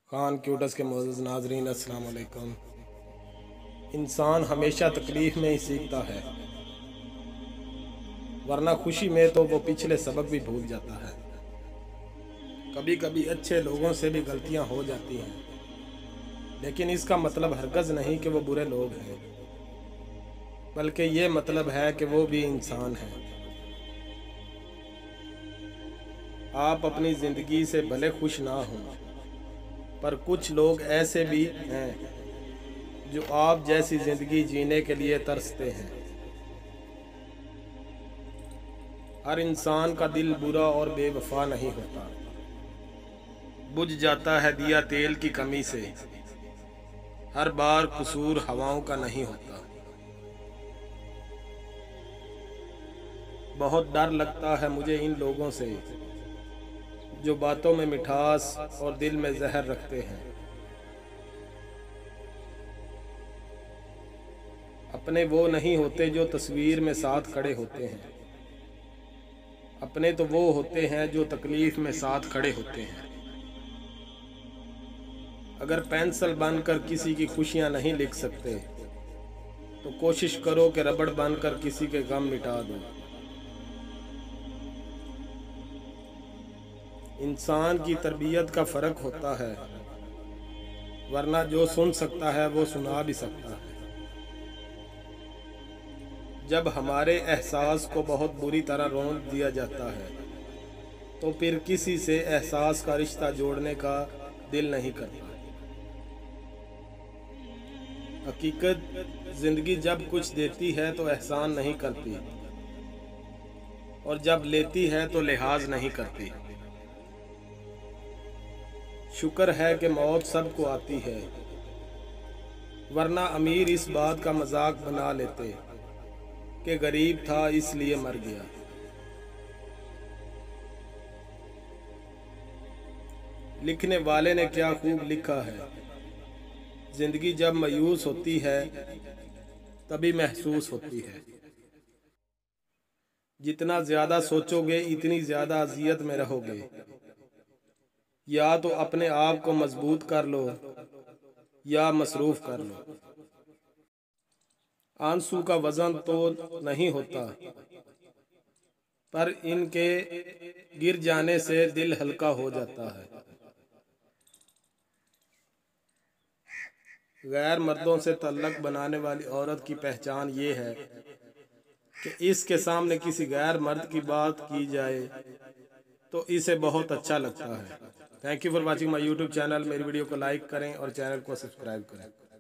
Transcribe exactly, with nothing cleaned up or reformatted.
खान क्यूटस के मोअज़्ज़ज़ नाज़रीन अस्सलाम वालेकुम। इंसान हमेशा तकलीफ़ में ही सीखता है, वरना खुशी में तो वो पिछले सबक भी भूल जाता है। कभी कभी अच्छे लोगों से भी गलतियां हो जाती हैं, लेकिन इसका मतलब हरगिज़ नहीं कि वो बुरे लोग हैं, बल्कि ये मतलब है कि वो भी इंसान हैं। आप अपनी ज़िंदगी से भले खुश ना हों, पर कुछ लोग ऐसे भी हैं जो आप जैसी ज़िंदगी जीने के लिए तरसते हैं। हर इंसान का दिल बुरा और बेवफा नहीं होता, बुझ जाता है दिया तेल की कमी से। हर बार कसूर हवाओं का नहीं होता। बहुत डर लगता है मुझे इन लोगों से जो बातों में मिठास और दिल में जहर रखते हैं। अपने वो नहीं होते जो तस्वीर में साथ खड़े होते हैं, अपने तो वो होते हैं जो तकलीफ में साथ खड़े होते हैं। अगर पेंसिल बनकर किसी की खुशियां नहीं लिख सकते, तो कोशिश करो कि रबड़ बनकर किसी के गम मिटा दो। इंसान की तरबियत का फ़र्क होता है, वरना जो सुन सकता है वो सुना भी सकता है। जब हमारे एहसास को बहुत बुरी तरह रौंद दिया जाता है, तो फिर किसी से एहसास का रिश्ता जोड़ने का दिल नहीं करता। हकीकत ज़िंदगी जब कुछ देती है तो एहसान नहीं करती, और जब लेती है तो लिहाज नहीं करती। शुक्र है कि मौत सबको आती है, वरना अमीर इस बात का मजाक बना लेते कि गरीब था इसलिए मर गया। लिखने वाले ने क्या खूब लिखा है, जिंदगी जब मायूस होती है तभी महसूस होती है। जितना ज्यादा सोचोगे इतनी ज्यादा अजियत में रहोगे। या तो अपने आप को मजबूत कर लो या मसरूफ कर लो। आंसू का वजन तो नहीं होता, पर इनके गिर जाने से दिल हल्का हो जाता है। गैर मर्दों से तल्लक बनाने वाली औरत की पहचान ये है कि इसके सामने किसी गैर मर्द की बात की जाए तो इसे बहुत अच्छा लगता है। Thank you for watching my YouTube channel. मेरी वीडियो को लाइक करें और चैनल को सब्सक्राइब करें।